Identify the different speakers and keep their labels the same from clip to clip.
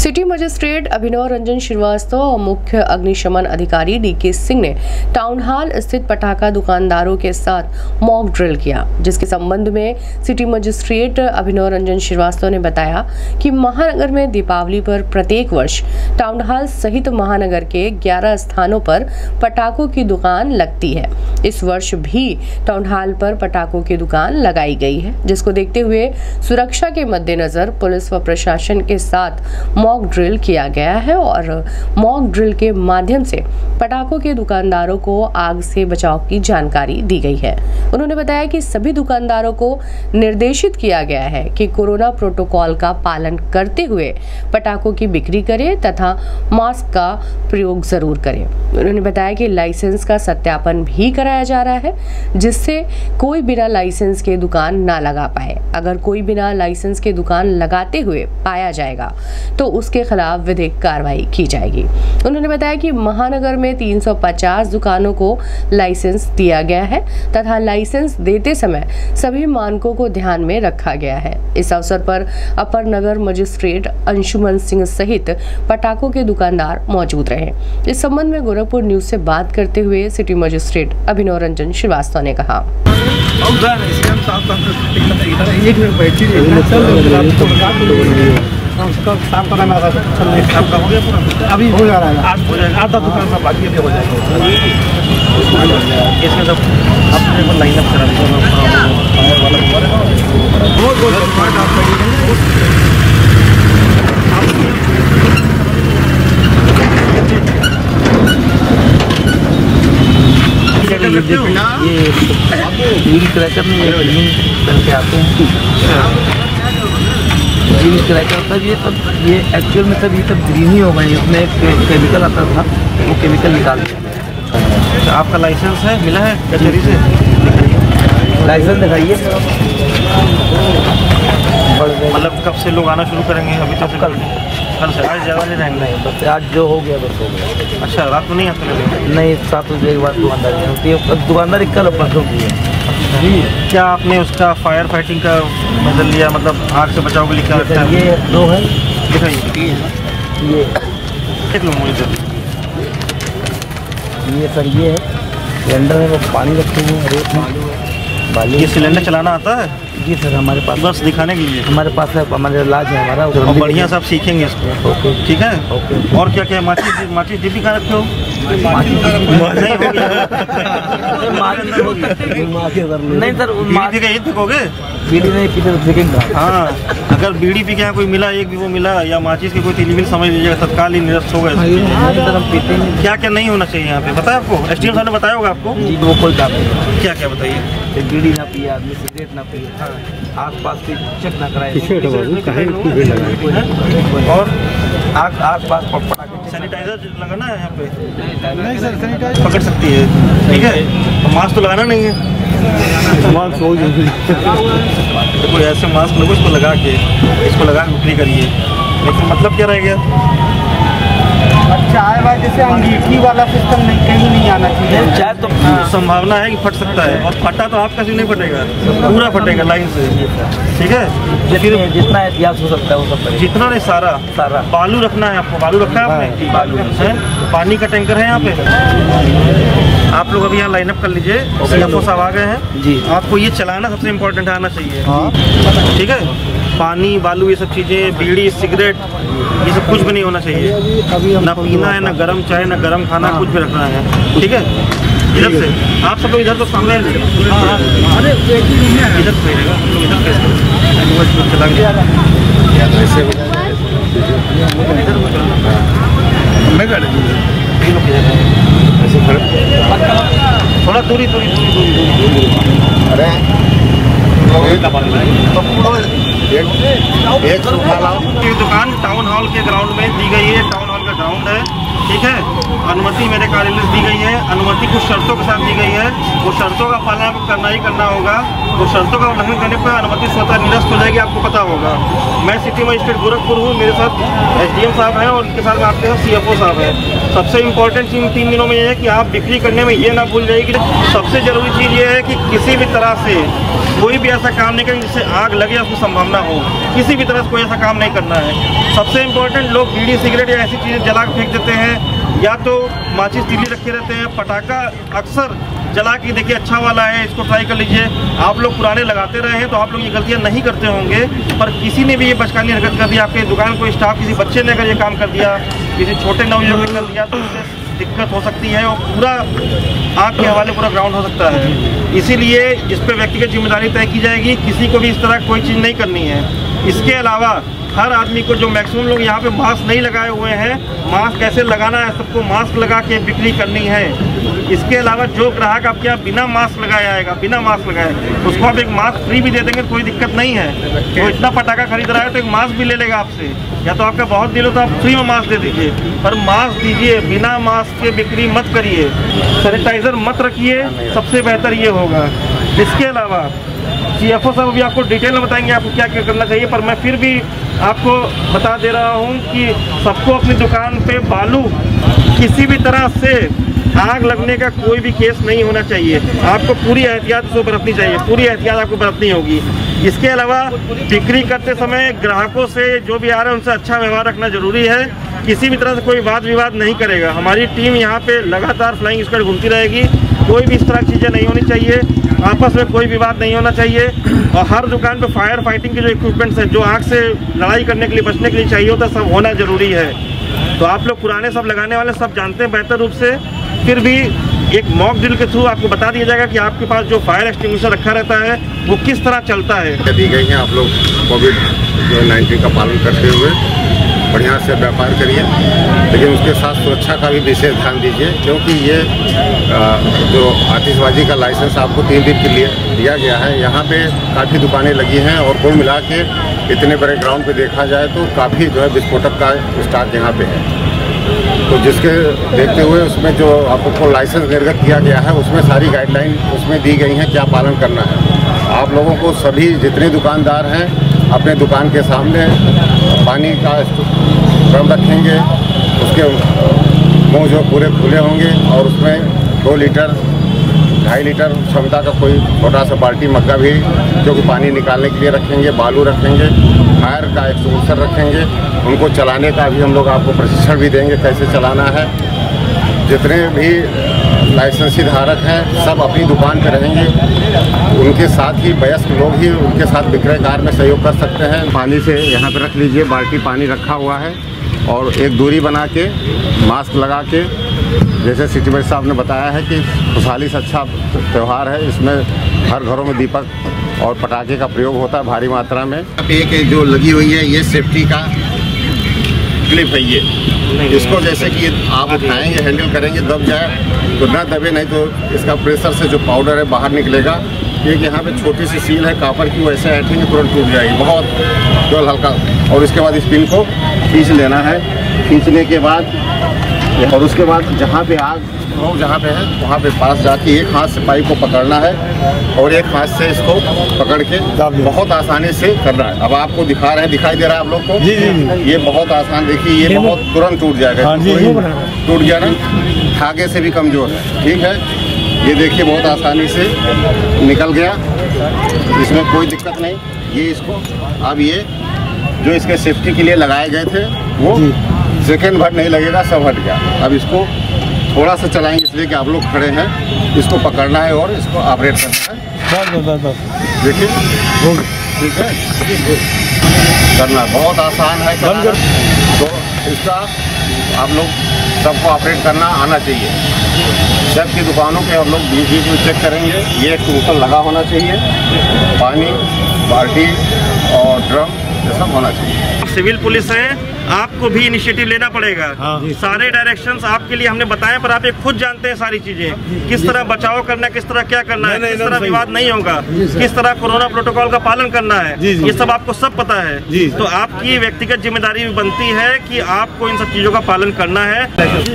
Speaker 1: City magistrate Abhinav Ranjan Shrivastava और मुख्य अग्निशमन अधिकारी डीके सिंह ने टाउन हॉल स्थित पटाखा दुकानदारों के साथ मॉक ड्रिल किया, जिसके संबंध में सिटी मजिस्ट्रेट अभिनव रंजन श्रीवास्तव ने बताया कि महानगर में दीपावली पर प्रत्येक वर्ष टाउन हॉल सहित महानगर के 11 स्थानों पर पटाखों की दुकान लगती है। इस वर्ष भी टाउन हॉल पर पटाखों की दुकान लगाई गई है, जिसको देखते हुए सुरक्षा के मद्देनजर पुलिस व प्रशासन के साथ मॉक ड्रिल किया गया है और मॉक ड्रिल के माध्यम से पटाखों के दुकानदारों को आग से बचाव की जानकारी दी गई है। उन्होंने बताया कि सभी दुकानदारों को निर्देशित किया गया है कि कोरोना प्रोटोकॉल का पालन करते हुए पटाखों की बिक्री करें तथा मास्क का प्रयोग जरूर करें। उन्होंने बताया कि लाइसेंस का सत्यापन भी कराया जा रहा है, जिससे कोई बिना लाइसेंस के दुकान ना लगा पाए। अगर कोई बिना लाइसेंस के दुकान लगाते हुए पाया जाएगा तो उसके खिलाफ विधिक कार्रवाई की जाएगी। उन्होंने बताया कि महानगर में 350 दुकानों को लाइसेंस दिया गया है तथा लाइसेंस देते समय सभी मानकों को ध्यान में रखा गया है। इस अवसर पर अपर नगर मजिस्ट्रेट अंशुमन सिंह सहित पटाखों के दुकानदार मौजूद रहे। इस संबंध में गोरखपुर न्यूज से बात करते हुए सिटी मजिस्ट्रेट अभिनव रंजन श्रीवास्तव ने कहा,
Speaker 2: अभी हो जा रहा है, आधा दुकान का बाकी हो जाएगा। इसमें सब अपने को लाइन अप करा ये क्रैकर में करके आते हैं ग्रीन क्रैकर, तब ये एक्चुअल में तब ये सब ग्रीन ही होगा। इसमें एक केमिकल आता था, वो केमिकल निकाल दिया। तो आपका लाइसेंस है, मिला है कचहरी से? लाइसेंस दिखाइए। मतलब कब से लोग आना शुरू करेंगे? अभी तो कल से, आज ज़्यादा नहीं रहेंगे? नहीं, बस आज जो हो गया बस हो गया। अच्छा, रात को नहीं आते लोग? नहीं, 7 बजे के बाद दुकानदार नहीं होती है। दुकानदार कल परसों की है। क्या आपने उसका फायर फाइटिंग का बदल लिया, मतलब आग से बचाव के लिए क्या लगता है? ये 2 है, दिखाइए। ये देख लो मुझे। ये सर ये है सिलेंडर है, वो पानी रखे हुए हैं, रेत बालू। ये सिलेंडर चलाना आता है? जी सर, हमारे पास बस दिखाने के लिए हमारे पास है, हमारे इलाज है हमारा। और बढ़िया से आप सीखेंगे इसको। ओके, ठीक है। ओके, और क्या क्या? माचिस डिब्बी कहाँ रखे हो? नहीं सर, बीड़ी पी के फेंकोगे? बीड़ी नहीं पीते तो फेंकेंगे। हाँ, अगर बीड़ी पी के यहाँ कोई मिला, एक भी वो मिला या माचिस की कोई तीली समझ लीजिएगा, तत्काल ही निरस्त होगा। क्या क्या नहीं होना चाहिए यहाँ पे पता है आपको? एसडीएम साहब ने बताया होगा आपको? जी, वो कोई काम नहीं। क्या क्या बताइए? बीड़ी ना पिए आदमी, सिगरेट ना पिए, आस पास की चेक ना कराए, और आस पास सैनिटाइजर लगाना है यहाँ पे? नहीं सर, सैनिटाइजर पकड़ सकती है, ठीक है। तो मास्क तो लगाना नहीं है। मास्क हो कोई ऐसे मास्क लोगों इसको लगा के बिक्री करिए, लेकिन मतलब क्या रह गया? अच्छा है भाई, जैसे अंगीठी वाला सिस्टम कहीं नहीं आना चाहिए। चाहे तो संभावना है कि फट सकता है, और फटा तो आपका सिर्फ नहीं फटेगा, पूरा फटेगा लाइन से, ठीक है। फिर जितना एहतियात हो सकता है वो सब, जितना नहीं सारा बालू रखना है आपको। बालू रखा है आपने? बालू है। पानी का टैंकर है यहाँ पे। आप लोग अभी यहाँ लाइनअप कर लीजिए, सीएफओ साहब आ गए हैं जी। आपको ये चलाना सबसे इम्पोर्टेंट आना चाहिए, ठीक है। पानी, बालू, ये सब चीज़ें, बीड़ी, सिगरेट, ये सब कुछ भी नहीं होना चाहिए। ना पीना है, ना गरम चाय, ना गरम खाना, कुछ भी रखना है, ठीक है। इधर से आप सब लोग इधर तो सामने इधर से थोड़ा दूरी। अरे दुकान टाउन हॉल के ग्राउंड में दी गई है। टाउन हॉल का ग्राउंड है, ठीक है। अनुमति मेरे कार्यालय से दी गई है, अनुमति कुछ शर्तों के साथ दी गई है, वो शर्तों का पालन आपको करना ही करना होगा। वो शर्तों का उल्लंघन करने पर अनुमति स्वतः निरस्त हो जाएगी, आपको पता होगा। मैं सिटी मजिस्ट्रेट गोरखपुर हूँ, मेरे साथ SDM साहब हैं और उनके साथ में आपके साथ CFO साहब हैं। सबसे इम्पोर्टेंट चीज़ 3 दिनों में ये है कि आप बिक्री करने में ये ना भूल जाइए कि सबसे ज़रूरी चीज़ ये है कि किसी भी तरह से कोई भी ऐसा काम नहीं करें जिससे आग लगे उसकी संभावना हो। किसी भी तरह से कोई ऐसा काम नहीं करना है। सबसे इम्पोर्टेंट, लोग बीड़ी सिगरेट या ऐसी चीज़ें जला के फेंक देते हैं, या तो माचिस तीली रखे रहते हैं। पटाखा अक्सर जला के देखिए अच्छा वाला है, इसको ट्राई कर लीजिए। आप लोग पुराने लगाते रहे हैं तो आप लोग ये गलतियाँ नहीं करते होंगे, पर किसी ने भी ये बचकानी हरकत कर दी, आपके दुकान को स्टाफ किसी बच्चे ने अगर ये काम कर दिया, किसी छोटे नवयुवक ने कर दिया, तो इससे दिक्कत हो सकती है और पूरा आग के हवाले पूरा ग्राउंड हो सकता है। इसीलिए इस पर व्यक्तिगत जिम्मेदारी तय की जाएगी, किसी को भी इस तरह कोई चीज़ नहीं करनी है। इसके अलावा हर आदमी को, जो मैक्सिमम लोग यहाँ पे मास्क नहीं लगाए हुए हैं, मास्क कैसे लगाना है, सबको मास्क लगा के बिक्री करनी है। इसके अलावा जो ग्राहक आपके यहाँ बिना मास्क लगाए आएगा, बिना मास्क लगाए, उसको आप एक मास्क फ्री भी दे देंगे, कोई दिक्कत नहीं है। तो इतना पटाखा खरीद रहा है तो एक मास्क भी ले लेगा आपसे, या तो आपका बहुत दिल हो तो आप फ्री में मास्क दे दीजिए, पर मास्क दीजिए। बिना मास्क के बिक्री मत करिए, सैनिटाइज़र मत रखिए, सबसे बेहतर ये होगा। इसके अलावा CFO साहब भी आपको डिटेल में बताएंगे आपको क्या क्या करना चाहिए, पर मैं फिर भी आपको बता दे रहा हूँ कि सबको अपनी दुकान पे बालू, किसी भी तरह से आग लगने का कोई भी केस नहीं होना चाहिए। आपको पूरी एहतियात उसको बरतनी चाहिए, पूरी एहतियात आपको बरतनी होगी। इसके अलावा बिक्री करते समय ग्राहकों से, जो भी आ रहे हैं उनसे अच्छा व्यवहार रखना जरूरी है। किसी भी तरह से कोई वाद विवाद नहीं करेगा। हमारी टीम यहाँ पे लगातार फ्लाइंग स्क्वाड घूमती रहेगी, कोई भी इस तरह की चीज़ें नहीं होनी चाहिए, आपस में कोई विवाद नहीं होना चाहिए। और हर दुकान पे फायर फाइटिंग के जो इक्विपमेंट्स हैं, जो आग से लड़ाई करने के लिए, बचने के लिए चाहिए होता है, सब होना ज़रूरी है। तो आप लोग पुराने सब लगाने वाले सब जानते हैं बेहतर रूप से, फिर भी एक मॉक ड्रिल के थ्रू आपको बता दिया जाएगा कि आपके पास जो फायर एक्सटिंग्विशर रखा रहता है वो किस तरह चलता है।
Speaker 3: दी गई हैं, आप लोग कोविड-19 का पालन करते हुए बढ़िया से व्यापार करिए, लेकिन उसके साथ सुरक्षा का भी विशेष ध्यान दीजिए, क्योंकि ये जो आतिशबाजी का लाइसेंस आपको 3 दिन के लिए दिया गया है, यहाँ पे काफ़ी दुकानें लगी हैं और कुल मिला के इतने बड़े ग्राउंड पे देखा जाए तो काफ़ी जो है विस्फोटक का स्टॉक यहाँ पे है। तो जिसके देखते हुए उसमें जो आपको लाइसेंस निर्गत किया गया है, उसमें सारी गाइडलाइन उसमें दी गई हैं क्या पालन करना है। आप लोगों को सभी जितने दुकानदार हैं अपने दुकान के सामने पानी का ड्रम रखेंगे, उसके मुंह जो पूरे खुले होंगे और उसमें 2 लीटर 2.5 लीटर क्षमता का कोई छोटा सा बाल्टी मग्गा भी जो कि पानी निकालने के लिए रखेंगे, बालू रखेंगे, फायर का एक्सटिंग्विशर रखेंगे। उनको चलाने का भी हम लोग आपको प्रशिक्षण भी देंगे कैसे चलाना है। जितने भी लाइसेंसी धारक हैं सब अपनी दुकान पर रहेंगे, उनके साथ ही वयस्क लोग ही उनके साथ विक्रय कार्य में सहयोग कर सकते हैं। पानी से यहाँ पर रख लीजिए, बाल्टी पानी रखा हुआ है और एक दूरी बना के मास्क लगा के, जैसे सिटी मजिस्ट्रेट साहब ने बताया है कि खुशहाली से अच्छा त्यौहार है, इसमें हर घरों में दीपक और पटाखे का प्रयोग होता है भारी मात्रा में। एक जो लगी हुई है ये सेफ्टी का क्लिप है, ये इसको जैसे कि आप उठाएंगे, हैंडल करेंगे, दब जाए तो ना दबे, नहीं तो इसका प्रेशर से जो पाउडर है बाहर निकलेगा। एक यहाँ पे छोटी सी सील है कापर की, वैसे ऐठेंगे तुरंत टूट जाएगी, बहुत केवल हल्का। और इसके बाद इस पिन को खींच लेना है, खींचने के बाद और उसके बाद जहाँ पे आग हो जहाँ पे है वहाँ पे पास जाके एक हाथ से पाइप को पकड़ना है और एक हाथ से इसको पकड़ के बहुत आसानी से करना है। अब आपको दिखा रहे हैं, दिखाई दे रहा है आप लोग को? जी जी। ये बहुत आसान, देखिए ये बहुत तुरंत टूट जाएगा। टूट गया ना, धागे से भी कमज़ोर है, ठीक है। ये देखिए बहुत आसानी से निकल गया, इसमें कोई दिक्कत नहीं। ये इसको अब ये जो इसके सेफ्टी के लिए लगाए गए थे वो सेकेंड भर नहीं लगेगा, सब हट गया। अब इसको थोड़ा सा चलाएंगे इसलिए कि आप लोग खड़े हैं, इसको पकड़ना है और इसको ऑपरेट करना है। देखिए ठीक है, करना बहुत आसान है तो इसका आप लोग सबको ऑपरेट करना आना चाहिए। सबकी दुकानों पे हम लोग बीच में चेक करेंगे, ये टूकन लगा होना चाहिए, पानी बाल्टी और ड्रम ये सब होना चाहिए।
Speaker 2: सिविल पुलिस है, आपको भी इनिशिएटिव लेना पड़ेगा। सारे डायरेक्शंस आपके लिए हमने बताए, पर आप ये खुद जानते हैं सारी चीजें, किस तरह बचाव करना है, किस तरह क्या करना है, किस तरह विवाद नहीं होगा, किस तरह कोरोना प्रोटोकॉल का पालन करना है, ये सब आपको सब पता है। तो आपकी व्यक्तिगत जिम्मेदारी भी बनती है कि आपको इन सब चीजों का पालन करना है।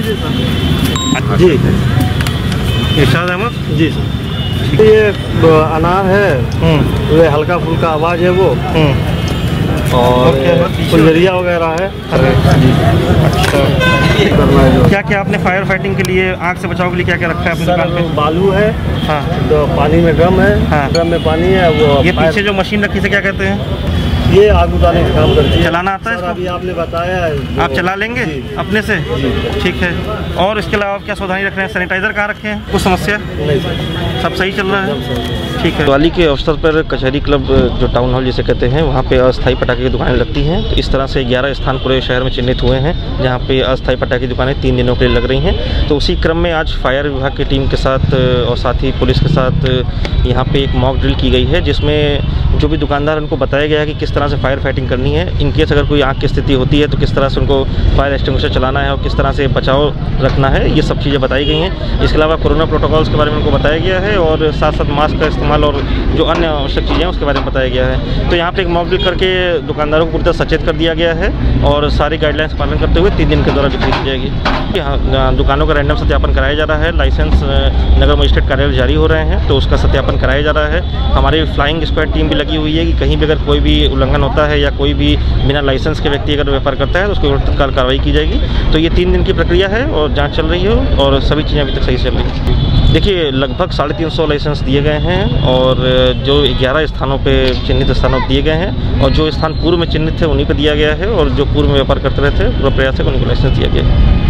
Speaker 4: जी
Speaker 2: इरशाद अहमद जी सर,
Speaker 4: ये अनार है, ये हल्का फुल्का आवाज है वो, और फुलझरिया वगैरह है।
Speaker 2: अच्छा, क्या क्या आपने फायर फाइटिंग के लिए, आग से बचाव के लिए क्या क्या रखा है अपनी दुकान पे?
Speaker 4: बालू है,
Speaker 2: हाँ,
Speaker 4: तो पानी में ड्रम है,
Speaker 2: हाँ,
Speaker 4: ड्रम में पानी है। वो
Speaker 2: ये पीछे जो मशीन रखी से क्या कहते हैं?
Speaker 4: ये आग बुझाने का काम करती है।
Speaker 2: चलाना आता है इसको?
Speaker 4: अभी आपने बताया है,
Speaker 2: आप चला लेंगे अपने से? ठीक है। और इसके अलावा क्या सावधानी रख रहे हैं? सैनिटाइजर कहाँ रखे हैं? कुछ समस्या
Speaker 4: नहीं सर,
Speaker 2: सब सही चल रहा है? ठीक है।
Speaker 5: दिवाली के अवसर पर कचहरी क्लब जो टाउन हॉल जिसे कहते हैं, वहाँ पे अस्थायी पटाखे की दुकानें लगती हैं। तो इस तरह से 11 स्थान पूरे शहर में चिन्हित हुए हैं जहाँ पे अस्थायी पटाखे की दुकानें 3 दिनों के लिए लग रही हैं। तो उसी क्रम में आज फायर विभाग की टीम के साथ और साथ ही पुलिस के साथ यहाँ पे एक मॉक ड्रिल की गई है, जिसमें जो भी दुकानदार उनको बताया गया है कि किस तरह से फायर फाइटिंग करनी है। इन केस अगर कोई आग की स्थिति होती है तो किस तरह से उनको फायर एक्सटिंग्विशर चलाना है और किस तरह से बचाव रखना है, ये सब चीज़ें बताई गई हैं। इसके अलावा कोरोना प्रोटोकॉल्स के बारे में उनको बताया गया है और साथ साथ मास्क का इस्तेमाल और जो अन्य आवश्यक चीज़ें हैं उसके बारे में बताया गया है। तो यहाँ पे एक मॉक ड्रिल करके दुकानदारों को पूरी तरह सचेत कर दिया गया है और सारी गाइडलाइंस का पालन करते हुए 3 दिन के दौरान बिक्री की जाएगी। यहाँ दुकानों का रैंडम सत्यापन कराया जा रहा है। लाइसेंस नगर मजिस्ट्रेट कार्यालय जारी हो रहे हैं तो उसका सत्यापन कराया जा रहा है। हमारी फ्लाइंग स्क्वाड टीम भी लगी हुई है कि कहीं भी अगर कोई भी उल्लंघन होता है या कोई भी बिना लाइसेंस के व्यक्ति अगर व्यापार करता है तो उसके विरुद्ध तत्काल कार्रवाई की जाएगी। तो ये 3 दिन की प्रक्रिया है और जांच चल रही है और सभी चीज़ें अभी तक सही चल रही हैं। देखिए, लगभग 350 लाइसेंस दिए गए हैं और जो 11 स्थानों पे चिन्हित स्थानों पर दिए गए हैं और जो स्थान पूर्व में चिन्हित थे उन्हीं पर दिया गया है और जो पूर्व में व्यापार करते रहे थे पूरा प्रयास है उन्हीं को लाइसेंस दिया गया है।